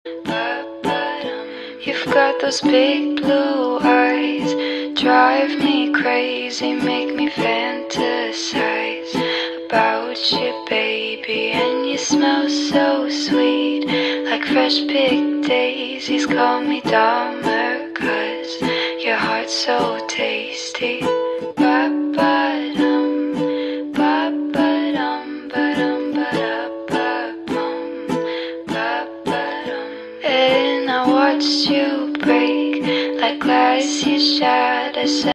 You've got those big blue eyes, drive me crazy, make me fantasize about you, baby. And you smell so sweet, like fresh picked daisies. Call me Dahmer, 'cause your heart's so tasty. Ba-ba-dum, ba-ba-dum, ba-dum, ba-da-ba-bum, ba-ba-dum. And I watched you